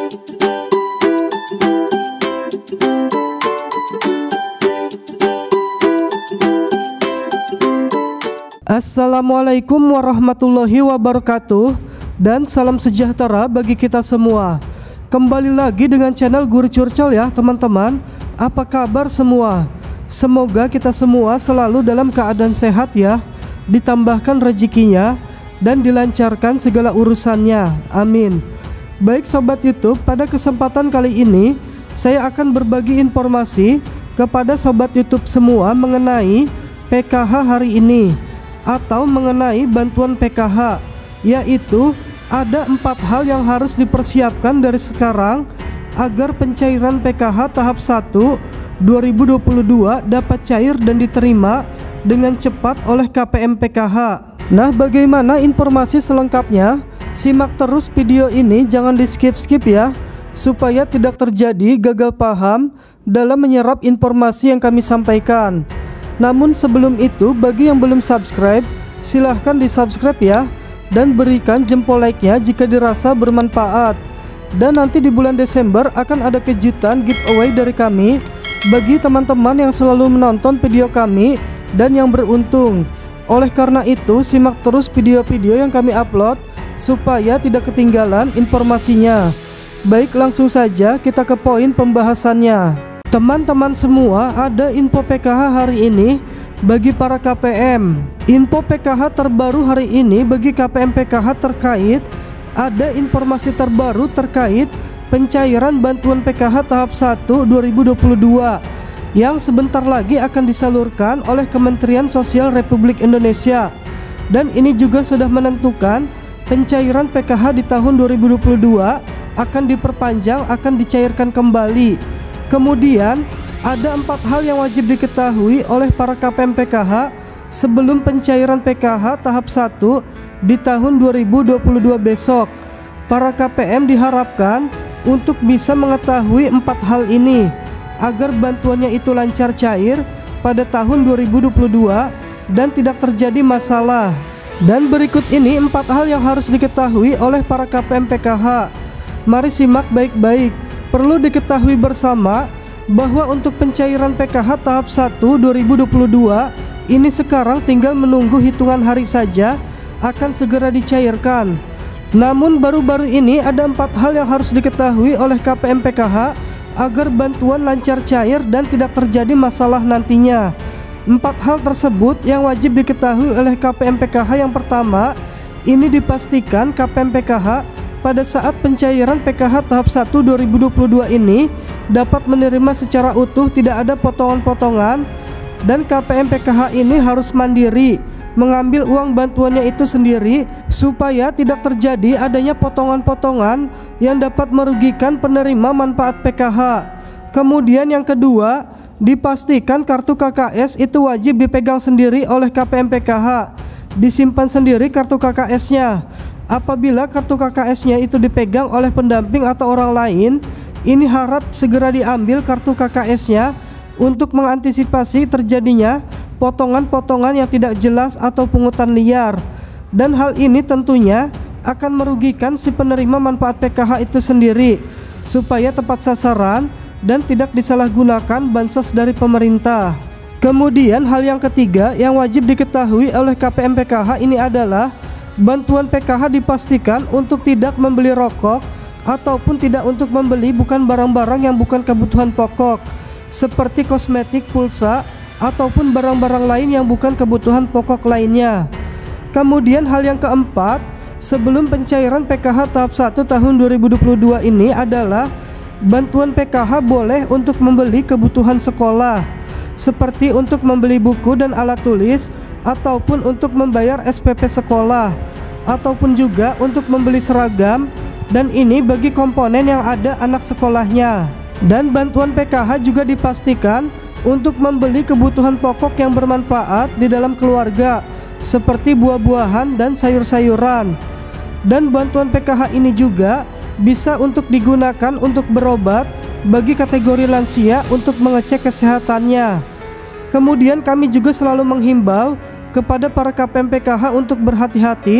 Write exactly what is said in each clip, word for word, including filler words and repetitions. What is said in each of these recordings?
Assalamualaikum warahmatullahi wabarakatuh, dan salam sejahtera bagi kita semua. Kembali lagi dengan channel Guru Curcol ya teman-teman. Apa kabar semua? Semoga kita semua selalu dalam keadaan sehat ya, ditambahkan rezekinya dan dilancarkan segala urusannya, amin. Baik sobat YouTube, pada kesempatan kali ini saya akan berbagi informasi kepada sobat YouTube semua mengenai P K H hari ini, atau mengenai bantuan P K H, yaitu ada empat hal yang harus dipersiapkan dari sekarang agar pencairan P K H tahap satu dua ribu dua puluh dua dapat cair dan diterima dengan cepat oleh K P M P K H. Nah, bagaimana informasi selengkapnya? Simak terus video ini, jangan di skip-skip ya, supaya tidak terjadi gagal paham dalam menyerap informasi yang kami sampaikan. Namun sebelum itu, bagi yang belum subscribe, silahkan di subscribe ya, dan berikan jempol like-nya jika dirasa bermanfaat. Dan nanti di bulan Desember akan ada kejutan giveaway dari kami bagi teman-teman yang selalu menonton video kami dan yang beruntung. Oleh karena itu, simak terus video-video yang kami upload supaya tidak ketinggalan informasinya. Baik, langsung saja kita ke poin pembahasannya. Teman-teman semua, ada info P K H hari ini bagi para K P M. Info P K H terbaru hari ini bagi K P M P K H terkait ada informasi terbaru terkait pencairan bantuan P K H tahap satu dua ribu dua puluh dua yang sebentar lagi akan disalurkan oleh Kementerian Sosial Republik Indonesia. Dan ini juga sudah menentukan pencairan P K H di tahun dua ribu dua puluh dua akan diperpanjang, akan dicairkan kembali. Kemudian ada empat hal yang wajib diketahui oleh para K P M P K H sebelum pencairan P K H tahap satu di tahun dua ribu dua puluh dua besok. Para K P M diharapkan untuk bisa mengetahui empat hal ini agar bantuannya itu lancar cair pada tahun dua ribu dua puluh dua dan tidak terjadi masalah. Dan berikut ini empat hal yang harus diketahui oleh para K P M P K H. Mari simak baik-baik. Perlu diketahui bersama bahwa untuk pencairan P K H tahap satu dua ribu dua puluh dua ini sekarang tinggal menunggu hitungan hari saja akan segera dicairkan. Namun baru-baru ini ada empat hal yang harus diketahui oleh K P M P K H agar bantuan lancar cair dan tidak terjadi masalah nantinya. Empat hal tersebut yang wajib diketahui oleh K P M P K H. Yang pertama, ini dipastikan K P M P K H pada saat pencairan P K H tahap satu dua ribu dua puluh dua ini dapat menerima secara utuh, tidak ada potongan-potongan, dan K P M P K H ini harus mandiri mengambil uang bantuannya itu sendiri supaya tidak terjadi adanya potongan-potongan yang dapat merugikan penerima manfaat P K H. Kemudian yang kedua, dipastikan kartu K K S itu wajib dipegang sendiri oleh K P M P K H, disimpan sendiri kartu K K S-nya. Apabila kartu K K S-nya itu dipegang oleh pendamping atau orang lain, ini harap segera diambil kartu K K S-nya untuk mengantisipasi terjadinya potongan-potongan yang tidak jelas atau pungutan liar. Dan hal ini tentunya akan merugikan si penerima manfaat P K H itu sendiri, supaya tepat sasaran dan tidak disalahgunakan bansos dari pemerintah. Kemudian hal yang ketiga yang wajib diketahui oleh K P M P K H ini adalah bantuan P K H dipastikan untuk tidak membeli rokok ataupun tidak untuk membeli bukan barang-barang yang bukan kebutuhan pokok seperti kosmetik, pulsa, ataupun barang-barang lain yang bukan kebutuhan pokok lainnya. Kemudian hal yang keempat, sebelum pencairan P K H tahap satu tahun dua ribu dua puluh dua ini adalah bantuan P K H boleh untuk membeli kebutuhan sekolah seperti untuk membeli buku dan alat tulis, ataupun untuk membayar S P P sekolah, ataupun juga untuk membeli seragam, dan ini bagi komponen yang ada anak sekolahnya. Dan bantuan P K H juga dipastikan untuk membeli kebutuhan pokok yang bermanfaat di dalam keluarga seperti buah-buahan dan sayur-sayuran. Dan bantuan P K H ini juga bisa untuk digunakan untuk berobat bagi kategori lansia untuk mengecek kesehatannya. Kemudian kami juga selalu menghimbau kepada para K P M P K H untuk berhati-hati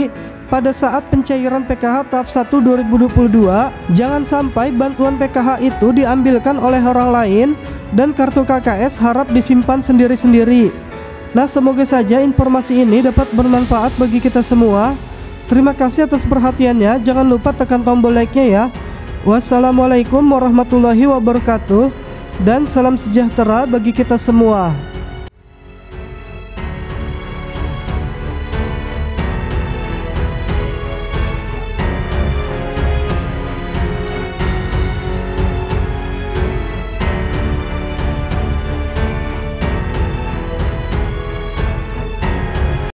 pada saat pencairan P K H tahap satu dua ribu dua puluh dua, jangan sampai bantuan P K H itu diambilkan oleh orang lain dan kartu K K S harap disimpan sendiri-sendiri. Nah, semoga saja informasi ini dapat bermanfaat bagi kita semua. Terima kasih atas perhatiannya. Jangan lupa tekan tombol like-nya ya. Wassalamualaikum warahmatullahi wabarakatuh, dan salam sejahtera bagi kita semua.